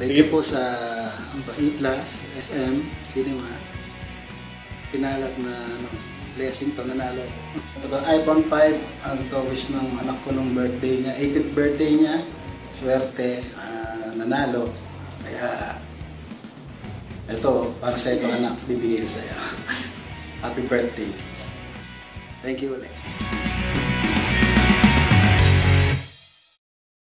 Thank you po sa E+ SM Cinema. Pinalat na blessing to, nanalo. Ito, iPhone 5 ang to wish ng anak ko nung birthday niya, 18th birthday niya. Swerte, nanalo. Kaya ito, para sa ito anak, bibigay ko sa iyo. Happy birthday. Thank you ulit.